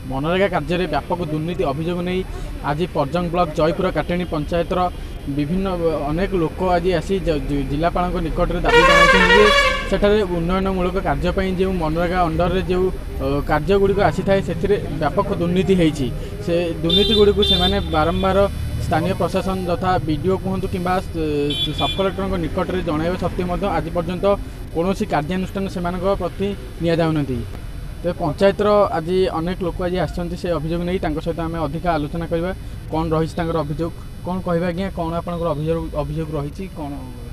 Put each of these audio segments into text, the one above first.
मनरेगा कार्य व्यापक दुर्नीति अभियोग नहीं आज परजंग ब्लॉक जयपुर काटेणी पंचायतर विभिन्न अनेक लोक आज आसी जिलापाल निकट में दाबी जनाई सेठारे उन्नयनमूलक कार्य जो मनरेगा अंडर रे जो कार्य गुड़िक आसी थाए से व्यापक दुर्नीति होती से दुर्नीति गुड़िक से बारंबार स्थानीय प्रशासन तथा बीडीओ कहतु कि सब कलेक्टर निकट में जन सत्वे आज पर्यंत कौन कार्यानुष्ठान से प्रति नि तो पंचायतर आज अनेक लोक आज आसछन्ति से अभियोग नहीं सहित आम अधिक आलोचना करवा कौन रही अभियोग कौन कह आज्ञा कौन आप अभियोग रही कौन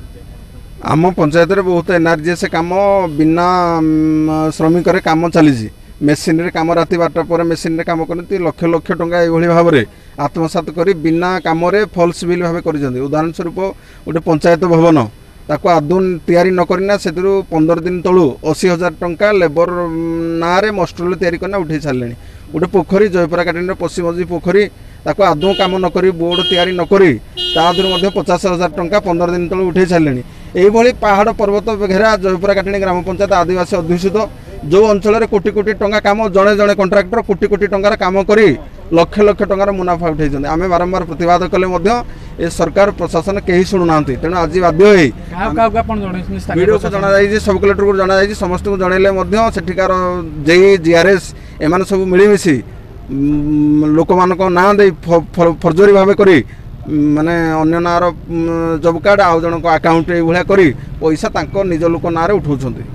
आम पंचायत बहुत एनआरजीएस कम बिना श्रमिक काम चली मेसीन रे काम राति 12टा पर मेसीन रे काम करती लक्ष लक्ष टंका ये भाव में आत्मसात कर बिना कम फॉल्स बिल भाव कर उदाहरण स्वरूप गोटे पंचायत भवन ताको आदौ तैयारी न करना से 15 दिन तलू 80,000 टंका लेबर ना मस्टरोल तैयारी करना उठे सारे गोटे पोखरी जयपुरा काटेणी पश्चिमजी पोखरी ताको आदौ काम नक बोर्ड तैयारी नक 50,000 टंका 15 दिन तलू उठे सारे यही पहाड़ पर्वत घेरा जयपुरा काटेणी ग्राम पंचायत आदिवासी अध्युषित जो अंचल कोटी कोटी टंका काम जड़े जड़े कंट्राक्टर कोटी कोटी टंकार काम करी लक्ष लक्ष टंकार मुनाफा उठे आम बारंबार प्रतिवाद कले ए सरकार प्रशासन कहीं शुणुना तेणु आज बाध्य वीडियो को जना सब कलेक्टर को जना समस्त को जनइले सेठिकार जेई जीआरएस एम सब मिलमिशी लोक मान ना दे फर्जरी भाव करी माने अन्य नार जॉब कार्ड आउ जन अकाउंट ये करी पैसा निज लोक ना उठाउछन्ति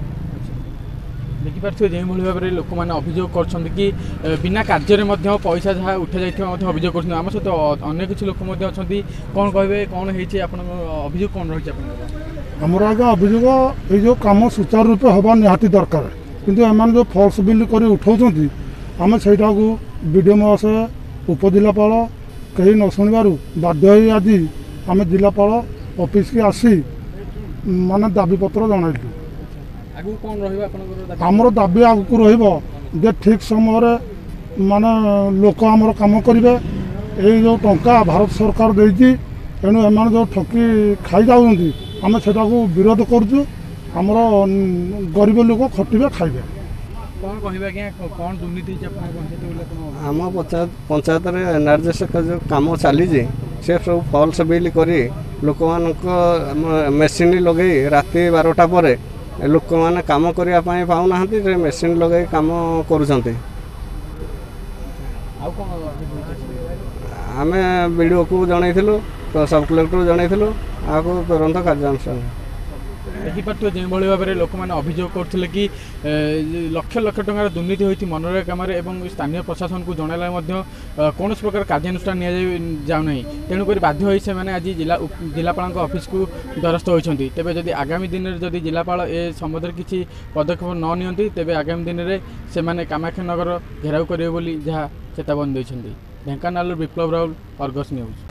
देखिपे जो भाव में लोक मैंने अभियोग कर बिना कार्य पैसा जहाँ उठे जाइए अभियोग कर आम सहित अनेक किसी लोक कौन कहे कौन अभियोग कौन रही आमर आगे अभियोग ये कम सुचारू रूपे हवा निहाती दरकार किंतु एम जो फॉल्स बिल कर उठाउछन्ति आम से बीडीओ महाशय उपजिलापाल कहीं न शुणु बाध्य आज आम जिलापाल ऑफिस की आसी माने दाबी पत्र जनइलु आमर दाबी आगु रे ठीक समय माने लोक आमर काम करेंगे ये जो टंका भारत सरकार देती तेणु एम जो ठकी खाई जाऊँगी आम से विरोध करुँ आमर गरीब लोक खटिबे खाइबे कौन कह कौन दुर्नीति आम पंचायत एनआरजीएस जो कम चली से सब फॉल्स बिल करी लोक मान मेसीन लगे राति 12टा पर लोक मैंने कम करने पाऊना मेसीन लगे कम कर आम बीडीओ को जनइलु सब कलेक्टर जनइलु आपको तुरंत कार्यानुष्ठान देखिपे जो भाव में लोक मैंने अभियोग करते कि लक्ष लक्ष टंकार दुर्नीति होती मनरेगा काम स्थानीय प्रशासन को जनइला कौन प्रकार कार्यानुष्ठान जाऊना तेणुक बाध्य से आज जिलापाल ऑफिस को द्वारस्थ होती तेज जदि आगामी दिन में जदि जिलापाल ए संबंध किसी पदक्षेप न नियंती तेज आगामी दिन में से कामाक्षानगर घेराव करेंगे जहाँ चेतावनी देते ढेंकानाल विप्लव राउल अर्गस न्यूज।